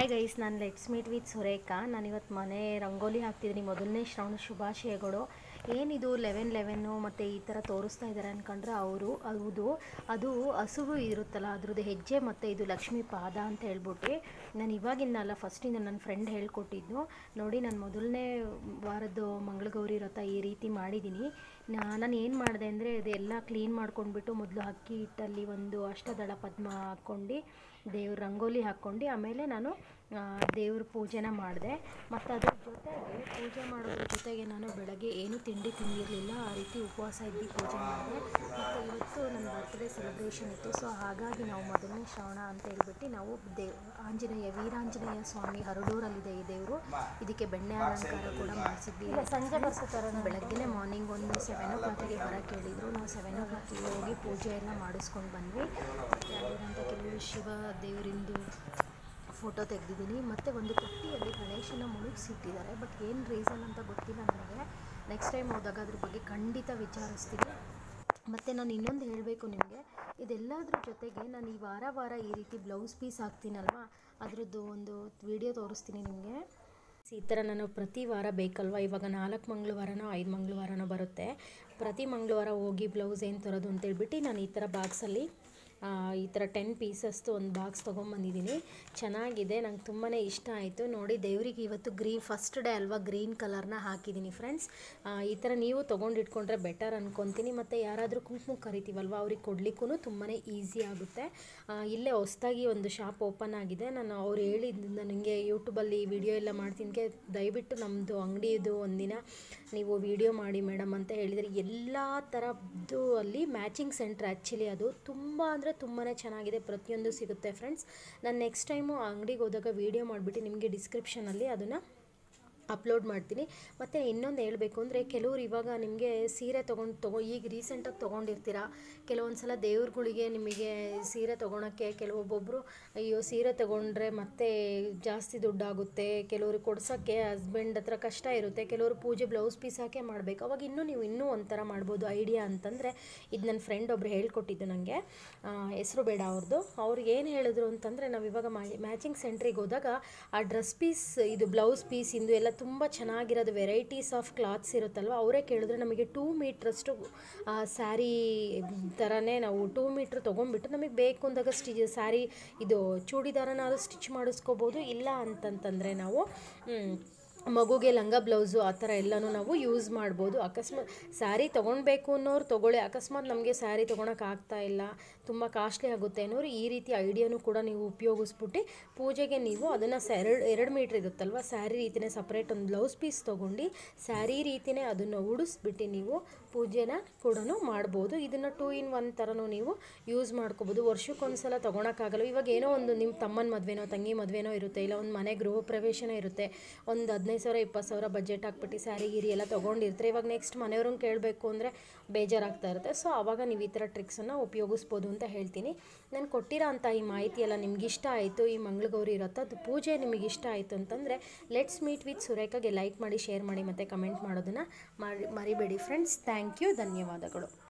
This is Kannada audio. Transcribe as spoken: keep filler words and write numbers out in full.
ಹಾಯ್ ಗೈಸ್, ನಾನು ಲೆಟ್ಸ್ ಮೀಟ್ ವಿತ್ ಸುರೇಖಾ. ನಾನಿವತ್ತು ಮನೆ ರಂಗೋಲಿ ಹಾಕ್ತಿದ್ದೀನಿ. ಮೊದಲನೇ ಶ್ರಾವಣ ಶುಭಾಶಯಗಳು. ಏನಿದು ಲೆವೆನ್ ಲೆವೆನ್ನು ಮತ್ತು ಈ ಥರ ತೋರಿಸ್ತಾ ಇದ್ದಾರೆ ಅಂದ್ಕೊಂಡ್ರೆ ಅವರು ಹೌದು, ಅದು ಹಸುವು ಇರುತ್ತಲ್ಲ ಅದ್ರದ್ದು ಹೆಜ್ಜೆ ಮತ್ತು ಇದು ಲಕ್ಷ್ಮೀ ಪಾದ ಅಂತ ಹೇಳ್ಬಿಟ್ಟು ನಾನು ಇವಾಗಿನ್ನಲ್ಲ ಫಸ್ಟಿಂದ ನನ್ನ ಫ್ರೆಂಡ್ ಹೇಳ್ಕೊಟ್ಟಿದ್ದು. ನೋಡಿ, ನಾನು ಮೊದಲನೇ ವಾರದ್ದು ಮಂಗಳಗೌರಿ ವ್ರತ ಈ ರೀತಿ ಮಾಡಿದ್ದೀನಿ. ನಾನು ಏನು ಮಾಡಿದೆ ಅಂದರೆ ಇದೆಲ್ಲ ಕ್ಲೀನ್ ಮಾಡ್ಕೊಂಡ್ಬಿಟ್ಟು ಮೊದಲು ಅಕ್ಕಿ ಹಿಟ್ಟಲ್ಲಿ ಒಂದು ಅಷ್ಟದಳ ಪದ್ಮ ಹಾಕ್ಕೊಂಡು ದೇವ್ರ ರಂಗೋಲಿ ಹಾಕ್ಕೊಂಡು ಆಮೇಲೆ ನಾನು ದೇವ್ರ ಪೂಜೆನ ಮಾಡಿದೆ. ಮತ್ತು ಅದ್ರ ಜೊತೆಗೆ ಪೂಜೆ ಮಾಡೋದ್ರ ಜೊತೆಗೆ ನಾನು ಬೆಳಗ್ಗೆ ಏನೂ ತಿಂಡಿ ತಿಂದಿರಲಿಲ್ಲ. ಆ ರೀತಿ ಉಪವಾಸ ಇದ್ದು ಪೂಜೆ ಮಾಡಿದೆ. ಮತ್ತು ಇವತ್ತು ನನ್ನ ಬರ್ತ್ಡೇ ಸೆಲೆಬ್ರೇಷನ್ ಇತ್ತು. ಸೊ ಹಾಗಾಗಿ ನಾವು ಮೊದಲನೇ ಶ್ರಾವಣ ಅಂತ ಹೇಳ್ಬಿಟ್ಟು ನಾವು ದೇವ್ ಆಂಜನೇಯ ವೀರಾಂಜನೇಯ ಸ್ವಾಮಿ ಹರಡೂರಲ್ಲಿದೆ ಈ ದೇವರು. ಇದಕ್ಕೆ ಬೆಣ್ಣೆ ಅಲಂಕಾರ ಕೂಡ ಮಾಡಿಸಿದ್ವಿ. ಸಂಜೆ ಬರ್ತಾರೆ, ಬೆಳಗ್ಗೆನೇ ಮಾರ್ನಿಂಗ್ ಒಂದು ಸೆವೆನ್ ಓ ಕ್ಲಾಕಿಗೆ ಬರೋಕ್ಕೆ ಹೇಳಿದರು. ನಾವು ಸೆವೆನ್ ಓ ಕ್ಲಾಕಿಗೆ ಹೋಗಿ ಪೂಜೆ ಎಲ್ಲ ಮಾಡಿಸ್ಕೊಂಡು ಬಂದ್ವಿ. ಮತ್ತು ಅಲ್ಲಿರೋಂಥ ಕೆಲವು ಶಿವ ದೇವರಿಂದು ಫೋಟೋ ತೆಗೆದಿದ್ದೀನಿ. ಮತ್ತು ಒಂದು ತೊಟ್ಟಿಯಲ್ಲಿ ಗಣೇಶನ ಮುಳುಗಿಸಿಟ್ಟಿದ್ದಾರೆ. ಬಟ್ ಏನು ರೀಸನ್ ಅಂತ ಗೊತ್ತಿಲ್ಲ ನನಗೆ. ನೆಕ್ಸ್ಟ್ ಟೈಮ್ ಹೋದಾಗ ಅದ್ರ ಬಗ್ಗೆ ಖಂಡಿತ ವಿಚಾರಿಸ್ತೀನಿ. ಮತ್ತು ನಾನು ಇನ್ನೊಂದು ಹೇಳಬೇಕು ನಿಮಗೆ, ಇದೆಲ್ಲದ್ರ ಜೊತೆಗೆ ನಾನು ಈ ವಾರ ವಾರ ಈ ರೀತಿ ಬ್ಲೌಸ್ ಪೀಸ್ ಹಾಕ್ತೀನಲ್ವ, ಅದರದ್ದು ಒಂದು ವಿಡಿಯೋ ತೋರಿಸ್ತೀನಿ ನಿಮಗೆ. ಈ ಥರ ನಾನು ಪ್ರತಿ ವಾರ ಬೇಕಲ್ವ, ಇವಾಗ ನಾಲ್ಕು ಮಂಗಳವಾರನೋ ಐದು ಮಂಗಳವಾರನೋ ಬರುತ್ತೆ. ಪ್ರತಿ ಮಂಗಳವಾರ ಹೋಗಿ ಬ್ಲೌಸ್ ಏನು ತರೋದು ಅಂತೇಳ್ಬಿಟ್ಟು ನಾನು ಈ ಥರ ಬಾಕ್ಸಲ್ಲಿ ಈ ಥರ ಟೆನ್ ಪೀಸಸ್ದು ಒಂದು ಬಾಕ್ಸ್ ತೊಗೊಂಬಂದಿದ್ದೀನಿ. ಚೆನ್ನಾಗಿದೆ, ನಂಗೆ ತುಂಬಾ ಇಷ್ಟ ಆಯಿತು. ನೋಡಿ, ದೇವರಿಗೆ ಇವತ್ತು ಗ್ರೀನ್ ಫಸ್ಟ್ ಡೇ ಅಲ್ವಾ, ಗ್ರೀನ್ ಕಲರ್ನ ಹಾಕಿದ್ದೀನಿ ಫ್ರೆಂಡ್ಸ್. ಈ ಥರ ನೀವು ತೊಗೊಂಡಿಟ್ಕೊಂಡ್ರೆ ಬೆಟರ್ ಅಂದ್ಕೊತೀನಿ. ಮತ್ತು ಯಾರಾದರೂ ಕುಂಕುಮ ಕರಿತೀವಲ್ವ, ಅವ್ರಿಗೆ ಕೊಡಲಿಕ್ಕೂ ತುಂಬಾ ಈಸಿ ಆಗುತ್ತೆ. ಇಲ್ಲೇ ಹೊಸ್ದಾಗಿ ಒಂದು ಶಾಪ್ ಓಪನ್ ಆಗಿದೆ. ನಾನು ಅವ್ರು ಹೇಳಿದ್ದು ನನಗೆ ಯೂಟ್ಯೂಬಲ್ಲಿ ವಿಡಿಯೋ ಎಲ್ಲ ಮಾಡ್ತೀನಿ, ದಯವಿಟ್ಟು ನಮ್ಮದು ಅಂಗಡಿದು ಒಂದಿನ ನೀವು ವಿಡಿಯೋ ಮಾಡಿ ಮೇಡಮ್ ಅಂತ ಹೇಳಿದರೆ. ಎಲ್ಲ ಥರದ್ದು ಅಲ್ಲಿ ಮ್ಯಾಚಿಂಗ್ ಸೆಂಟ್ರ್ ಆ್ಯಕ್ಚುಲಿ ಅದು ತುಂಬ ಅಂದರೆ ತುಂಬಾ ಚೆನ್ನಾಗಿದೆ. ಪ್ರತಿಯೊಂದು ಸಿಗುತ್ತೆ ಫ್ರೆಂಡ್ಸ್. ನಾನು ನೆಕ್ಸ್ಟ್ ಟೈಮು ಅಂಗಡಿಗೆ ಹೋದಾಗ ವೀಡಿಯೋ ಮಾಡಿಬಿಟ್ಟು ನಿಮಗೆ ಡಿಸ್ಕ್ರಿಪ್ಷನಲ್ಲಿ ಅದನ್ನು ಅಪ್ಲೋಡ್ ಮಾಡ್ತೀನಿ. ಮತ್ತು ಇನ್ನೊಂದು ಹೇಳಬೇಕು ಅಂದರೆ, ಕೆಲವರು ಇವಾಗ ನಿಮಗೆ ಸೀರೆ ತೊಗೊಂಡು ತೊಗೊ ಈಗ ರೀಸೆಂಟಾಗಿ ತೊಗೊಂಡಿರ್ತೀರ. ಕೆಲವೊಂದು ಸಲ ದೇವ್ರುಗಳಿಗೆ ನಿಮಗೆ ಸೀರೆ ತೊಗೊಳಕ್ಕೆ ಕೆಲವೊಬ್ಬೊಬ್ಬರು ಅಯ್ಯೋ ಸೀರೆ ತೊಗೊಂಡ್ರೆ ಮತ್ತೆ ಜಾಸ್ತಿ ದುಡ್ಡಾಗುತ್ತೆ, ಕೆಲವ್ರಿಗೆ ಕೊಡ್ಸೋಕ್ಕೆ ಹಸ್ಬೆಂಡ್ ಹತ್ರ ಕಷ್ಟ ಇರುತ್ತೆ, ಕೆಲವರು ಪೂಜೆ ಬ್ಲೌಸ್ ಪೀಸ್ ಹಾಕೇ ಮಾಡಬೇಕು. ಅವಾಗ ಇನ್ನೂ ನೀವು ಇನ್ನೂ ಒಂಥರ ಮಾಡ್ಬೋದು ಐಡಿಯಾ ಅಂತಂದರೆ, ಇದು ನನ್ನ ಫ್ರೆಂಡ್ ಒಬ್ಬರು ಹೇಳ್ಕೊಟ್ಟಿದ್ದು ನನಗೆ, ಹೆಸರು ಬೇಡ ಅವ್ರದ್ದು. ಅವ್ರಿಗೆ ಏನು ಹೇಳಿದ್ರು ಅಂತಂದರೆ, ನಾವು ಇವಾಗ ಮ್ಯಾಚಿಂಗ್ ಸೆಂಟ್ರಿಗೆ ಹೋದಾಗ ಆ ಡ್ರೆಸ್ ಪೀಸ್ ಇದು ಬ್ಲೌಸ್ ಪೀಸ್ ಇಂದು ಎಲ್ಲ ತುಂಬ ಚೆನ್ನಾಗಿರೋದು ವೆರೈಟೀಸ್ ಆಫ್ ಕ್ಲಾತ್ಸ್ ಇರುತ್ತಲ್ವ, ಅವರೇ ಕೇಳಿದ್ರೆ ನಮಗೆ ಟೂ ಮೀಟ್ರಷ್ಟು ಸ್ಯಾರಿ ಥರನೇ ನಾವು ಟೂ ಮೀಟ್ರ್ ತೊಗೊಂಡ್ಬಿಟ್ಟು ನಮಗೆ ಬೇಕು ಅಂದಾಗ ಸ್ಟಿ ಸ್ಯಾರಿ ಇದು ಚೂಡಿದಾರನ ಅದು ಸ್ಟಿಚ್ ಮಾಡಿಸ್ಕೋಬೋದು. ಇಲ್ಲ ಅಂತಂತಂದರೆ ನಾವು ಮಗುಗೆ ಲಂಗ ಬ್ಲೌಸು ಆ ಥರ ಎಲ್ಲನೂ ನಾವು ಯೂಸ್ ಮಾಡ್ಬೋದು. ಅಕಸ್ಮಾತ್ ಸ್ಯಾರಿ ತೊಗೊಳ್ಬೇಕು ಅನ್ನೋರು ತೊಗೊಳ್ಳಿ. ಅಕಸ್ಮಾತ್ ನಮಗೆ ಸ್ಯಾರಿ ತೊಗೊಳಕ್ಕೆ ಆಗ್ತಾ ಇಲ್ಲ, ತುಂಬ ಕಾಸ್ಟ್ಲಿ ಆಗುತ್ತೆ ಅನ್ನೋರು ಈ ರೀತಿ ಐಡಿಯಾನು ಕೂಡ ನೀವು ಉಪಯೋಗಿಸ್ಬಿಟ್ಟು ಪೂಜೆಗೆ ನೀವು ಅದನ್ನು ಎರಡು ಎರಡು ಮೀಟ್ರ್ ಇರುತ್ತಲ್ವ, ಸ್ಯಾರಿ ರೀತಿಯೇ ಸಪ್ರೇಟ್ ಒಂದು ಬ್ಲೌಸ್ ಪೀಸ್ ತೊಗೊಂಡು ಸ್ಯಾರಿ ರೀತಿಯೇ ಅದನ್ನು ಉಡಿಸ್ಬಿಟ್ಟು ನೀವು ಪೂಜೆನ ಕೂಡ ಮಾಡ್ಬೋದು. ಇದನ್ನು ಟೂ ಇನ್ ಒನ್ ಥರನೂ ನೀವು ಯೂಸ್ ಮಾಡ್ಕೋಬೋದು. ವರ್ಷಕ್ಕೊಂದು ಸಲ ತೊಗೊಳಕ್ಕಾಗಲ್ಲ. ಇವಾಗ ಏನೋ ಒಂದು ನಿಮ್ಮ ತಮ್ಮನ ಮದುವೆನೋ ತಂಗಿ ಮದುವೆನೋ ಇರುತ್ತೆ, ಇಲ್ಲ ಒಂದು ಮನೆ ಗೃಹ ಪ್ರವೇಶನೋ ಇರುತ್ತೆ, ಒಂದು ಹದಿನೈದು ಸಾವಿರ ಇಪ್ಪತ್ತು ಸಾವಿರ ಬಜೆಟ್ ಹಾಕ್ಬಿಟ್ಟು ಸ್ಯಾರಿ ಗಿರಿ ಎಲ್ಲ ತೊಗೊಂಡಿರ್ತಾರೆ. ಇವಾಗ ನೆಕ್ಸ್ಟ್ ಮನೆಯವ್ರನ್ನ ಕೇಳಬೇಕು ಅಂದರೆ ಬೇಜಾರಾಗ್ತಾ ಇರುತ್ತೆ. ಸೊ ಆವಾಗ ನೀವು ಈ ಥರ ಟ್ರಿಕ್ಸನ್ನು ಉಪಯೋಗಿಸ್ಬೋದು ಅಂತ ಹೇಳ್ತೀನಿ. ನಾನು ಕೊಟ್ಟಿರೋ ಅಂಥ ಈ ಮಾಹಿತಿ ಎಲ್ಲ ನಿಮ್ಗೆ ಇಷ್ಟ ಆಯಿತು, ಈ ಮಂಗಳಗೌರಿ ವ್ರತದ ಪೂಜೆ ನಿಮಗೆ ಇಷ್ಟ ಆಯಿತು ಅಂತಂದರೆ ಲೆಟ್ಸ್ ಮೀಟ್ ವಿತ್ ಸುರೇಖಾಗೆ ಲೈಕ್ ಮಾಡಿ, ಶೇರ್ ಮಾಡಿ ಮತ್ತು ಕಮೆಂಟ್ ಮಾಡೋದನ್ನು ಮಾಡಿ ಮರಿಬೇಡಿ ಫ್ರೆಂಡ್ಸ್. ಥ್ಯಾಂಕ್ ಯು, ಧನ್ಯವಾದಗಳು.